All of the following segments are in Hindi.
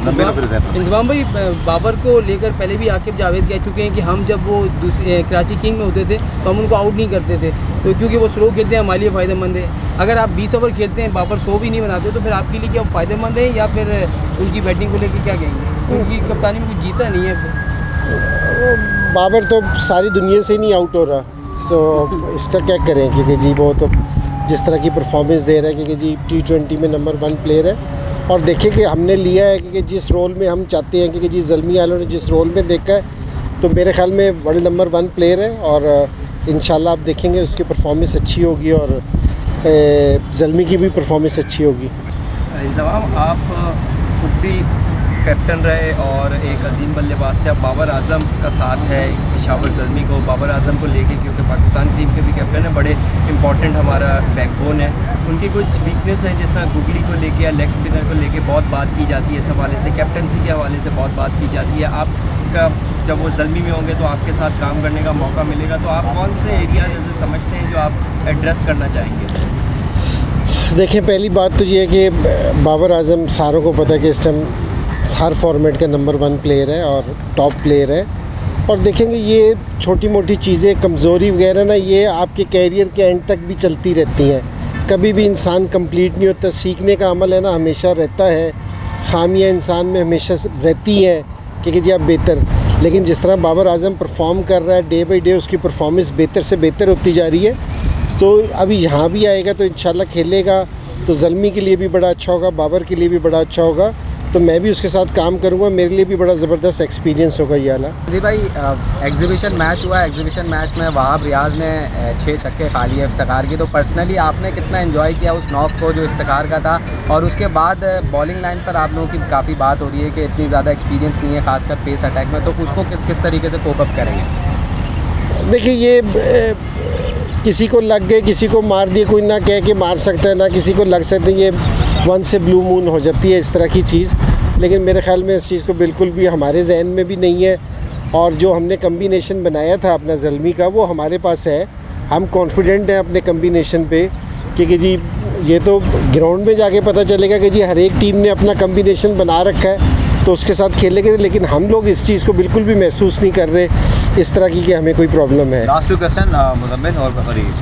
इंजमाम भाई, बाबर को लेकर पहले भी आकिब जावेद कह चुके हैं कि हम जब वो कराची किंग में होते थे तो हम उनको आउट नहीं करते थे, तो क्योंकि वो स्लो खेलते हैं हमारे लिए फ़ायदेमंद है। अगर आप 20 ओवर खेलते हैं, बाबर 100 भी नहीं बनाते, तो फिर आपके लिए क्या फ़ायदेमंद है, या फिर उनकी बैटिंग को लेकर क्या कहेंगे? उनकी कप्तानी में कुछ जीता नहीं है। बाबर तो सारी दुनिया से ही नहीं आउट हो रहा, तो इसका क्या करें, क्योंकि जी वो तो जिस तरह की परफॉर्मेंस दे रहा है, क्योंकि जी T20 में नंबर 1 प्लेयर है। और देखिए कि हमने लिया है कि जिस रोल में हम चाहते हैं, क्योंकि जी ज़ल्मी वालों ने जिस रोल में देखा है, तो मेरे ख्याल में वर्ल्ड नंबर 1 प्लेयर है। और इंशाल्लाह आप देखेंगे उसकी परफॉर्मेंस अच्छी होगी और ज़ल्मी की भी परफॉर्मेंस अच्छी होगी। इंजमाम, आप खुद भी कैप्टन रहे और एक अजीम बल्लेबाज थे, अब बाबर आजम का साथ है पेशावर ज़ल्मी को, बाबर आजम को लेके, क्योंकि पाकिस्तान टीम के भी कैप्टन है, बड़े इंपॉर्टेंट हमारा बैकबोन है। उनकी कुछ वीकनेस है, जिस तरह गुगली को लेके या लेग स्पिनर को लेके बहुत बात की जाती है, इस हवाले से कैप्टनसी के हवाले से बहुत बात की जाती है। आपका जब वो ज़ल्मी में होंगे तो आपके साथ काम करने का मौका मिलेगा, तो आप कौन से एरिया जैसे समझते हैं जो आप एड्रेस करना चाहेंगे? देखिए, पहली बात तो ये है कि बाबर आजम सारों को पता है कि इस टाइम हर फॉर्मेट का नंबर 1 प्लेयर है और टॉप प्लेयर है। और देखेंगे ये छोटी मोटी चीज़ें, कमज़ोरी वगैरह ना, ये आपके कैरियर के एंड तक भी चलती रहती हैं। कभी भी इंसान कंप्लीट नहीं होता, सीखने का अमल है ना हमेशा रहता है, खामियां इंसान में हमेशा रहती हैं कि जी आप बेहतर, लेकिन जिस तरह बाबर आजम परफॉर्म कर रहा है, डे बाई डे उसकी परफॉर्मेंस बेहतर से बेहतर होती जा रही है। तो अभी यहाँ भी आएगा तो इंशाल्लाह खेलेगा, तो ज़ल्मी के लिए भी बड़ा अच्छा होगा, बाबर के लिए भी बड़ा अच्छा होगा, तो मैं भी उसके साथ काम करूंगा, मेरे लिए भी बड़ा ज़बरदस्त एक्सपीरियंस होगा ये वाला। जी भाई, एग्जीबिशन मैच हुआ, एग्जीबिशन मैच में वहाब रियाज ने 6 छक्के खा लिए इफ्तिखार की, तो पर्सनली आपने कितना एंजॉय किया उस नॉक को जो इफ्तिखार का था? और उसके बाद बॉलिंग लाइन पर आप लोगों की काफ़ी बात हो रही है कि इतनी ज़्यादा एक्सपीरियंस नहीं है खासकर पेस अटैक में, तो उसको किस तरीके से कोप अप करेंगे? देखिए, ये किसी को लग गए, किसी को मार दिए, कोई ना कह के मार सकता है, ना किसी को लग सकता है, ये वन से ब्लू मून हो जाती है इस तरह की चीज़। लेकिन मेरे ख्याल में इस चीज़ को बिल्कुल भी हमारे जहन में भी नहीं है, और जो हमने कम्बिनेशन बनाया था अपना ज़ल्मी का, वो हमारे पास है। हम कॉन्फिडेंट हैं अपने कम्बिनेशन पे, क्योंकि जी ये तो ग्राउंड में जाके पता चलेगा कि जी हर एक टीम ने अपना कम्बिनेशन बना रखा है तो उसके साथ खेलेंगे, लेकिन हम लोग इस चीज़ को बिल्कुल भी महसूस नहीं कर रहे इस तरह की कि हमें कोई प्रॉब्लम है। लास्ट 2 क्वेश्चन मुज़म्मिल और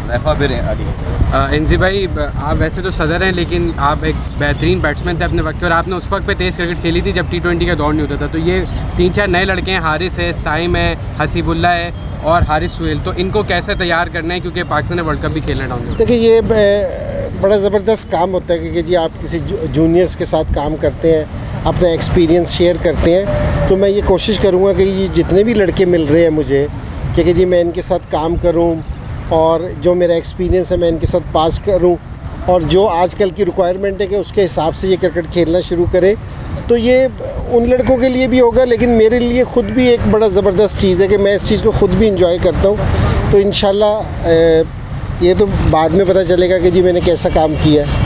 इंजी भाई, आप वैसे तो सदर हैं लेकिन आप एक बेहतरीन बैट्समैन थे अपने वक्त के, और आपने उस वक्त पे तेज़ क्रिकेट खेली थी जब T20 का दौर नहीं होता था। तो ये 3-4 नए लड़के हैं, हारिस है, साइम है, हसीबुल्ला है और हारिस सुहेल, तो इनको कैसे तैयार करना है, क्योंकि पाकिस्तान ने वर्ल्ड कप भी खेलना डाउन? देखिए, ये बड़ा ज़बरदस्त काम होता है, क्योंकि जी आप किसी जूनियर्स के साथ काम करते हैं, अपना एक्सपीरियंस शेयर करते हैं, तो मैं ये कोशिश करूँगा कि ये जितने भी लड़के मिल रहे हैं मुझे, क्योंकि जी मैं इनके साथ काम करूँ और जो मेरा एक्सपीरियंस है मैं इनके साथ पास करूँ, और जो आजकल की रिक्वायरमेंट है कि उसके हिसाब से ये क्रिकेट खेलना शुरू करें। तो ये उन लड़कों के लिए भी होगा, लेकिन मेरे लिए ख़ुद भी एक बड़ा ज़बरदस्त चीज़ है कि मैं इस चीज़ को ख़ुद भी इंजॉय करता हूँ। तो इंशाल्लाह ये तो बाद में पता चलेगा कि जी मैंने कैसा काम किया है।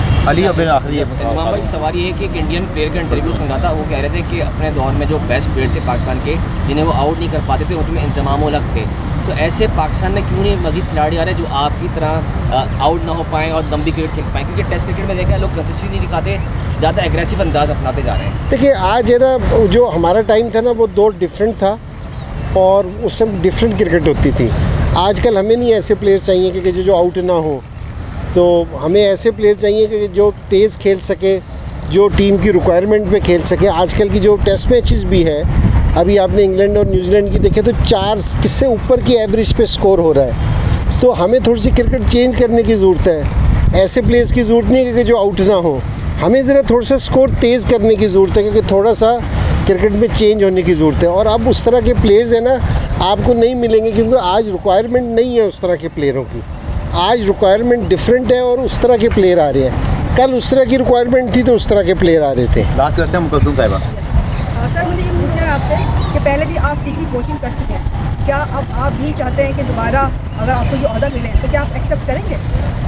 इंजमाम भाई, सवाल ये है कि एक इंडियन प्लेयर का इंटरव्यू सुना था, वो कह रहे थे कि अपने दौर में जो बेस्ट प्लेयर थे पाकिस्तान के, जिन्हें वो आउट नहीं कर पाते थे, उनमें इंजमाम अलग थे। तो ऐसे पाकिस्तान में क्यों नहीं मज़ीद खिलाड़ी आ रहे हैं जो आपकी तरह आउट ना हो पाएँ और लंबी क्रिकेट खेल पाएँ? क्योंकि टेस्ट क्रिकेट में देखा लोग कंसिस्टेंसी नहीं दिखाते, ज़्यादा एग्रेसिव अंदाज अपनाते जा रहे हैं। देखिए, आज है ना, जो हमारा टाइम था ना वो दौर डिफरेंट था और उस टाइम डिफरेंट क्रिकेट होती थी। आजकल हमें नहीं ऐसे प्लेयर चाहिए कि जो आउट ना हो, तो हमें ऐसे प्लेयर चाहिए कि जो तेज़ खेल सके, जो टीम की रिक्वायरमेंट पे खेल सके। आजकल की जो टेस्ट मैचेस भी है, अभी आपने इंग्लैंड और न्यूजीलैंड की देखे तो 4 किससे ऊपर की एवरेज पे स्कोर हो रहा है। तो हमें थोड़ी सी क्रिकेट चेंज करने की ज़रूरत है, ऐसे प्लेयर्स की ज़रूरत नहीं है कि जो आउट ना हो, हमें ज़रा थोड़ा सा स्कोर तेज़ करने की ज़रूरत है, क्योंकि थोड़ा सा क्रिकेट में चेंज होने की ज़रूरत है। और अब उस तरह के प्लेयर्स हैं ना आपको नहीं मिलेंगे, क्योंकि आज रिक्वायरमेंट नहीं है उस तरह के प्लेयरों की। आज रिक्वायरमेंट डिफरेंट है और उस तरह के प्लेयर आ रहे हैं। कल उस तरह की रिक्वायरमेंट थी तो उस तरह के प्लेयर आ रहे थे। लास्ट क्वेश्चन मुकद्दम साहिबा। सर, मुझे ये पूछना है आपसे कि पहले भी आप टीम की कोचिंग कर चुके हैं, क्या अब आप भी चाहते हैं कि दोबारा अगर आपको ये ऑर्डर मिले तो क्या आप एक्सेप्ट करेंगे?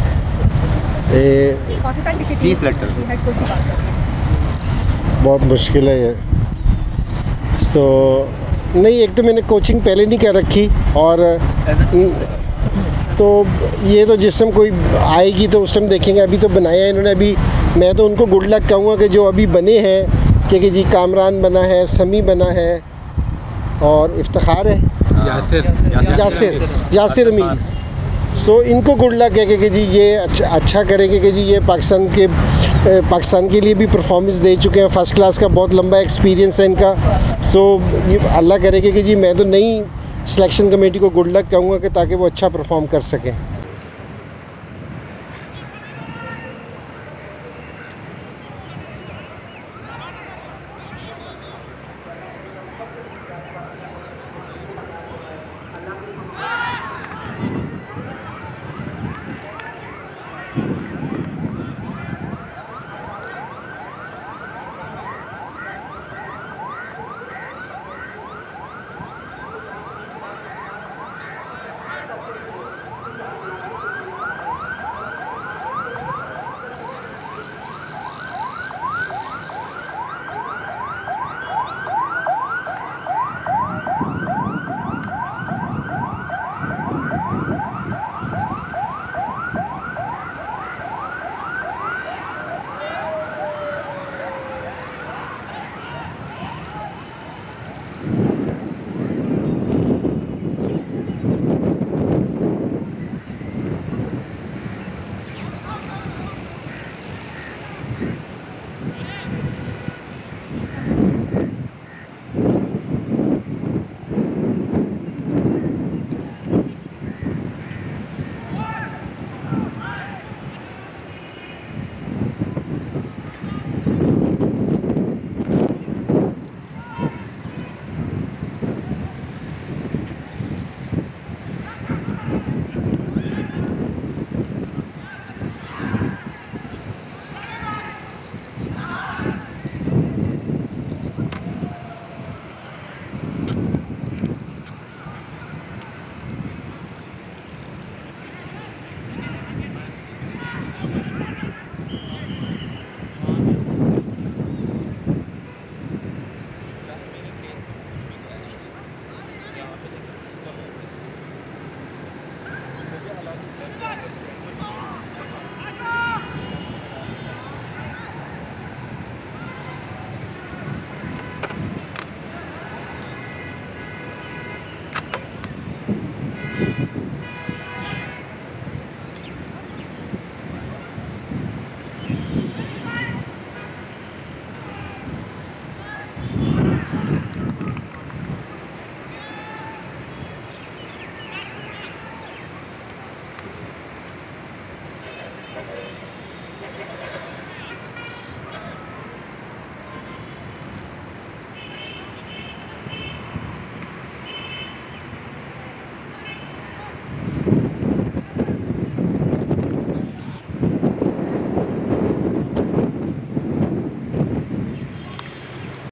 Pakistan cricket team head coach की बात करें, बहुत मुश्किल है ये तो नहीं। एक तो मैंने कोचिंग पहले नहीं कर रखी, और तो ये तो जिस टाइम कोई आएगी तो उस टाइम देखेंगे। अभी तो बनाया है इन्होंने, अभी मैं तो उनको गुड लक कहूँगा कि जो अभी बने हैं कि जी कामरान बना है, समी बना है और इफ्तिखार है, यासिर अमीन। सो इनको गुड लक है कि जी ये अच्छा करेंगे कि जी ये पाकिस्तान के लिए भी परफॉर्मेंस दे चुके हैं, फ़र्स्ट क्लास का बहुत लंबा एक्सपीरियंस है इनका। सो ये अल्लाह करेगा कि जी मैं तो नई सिलेक्शन कमेटी को गुड लक कहूँगा कि ताकि वो अच्छा परफॉर्म कर सकें।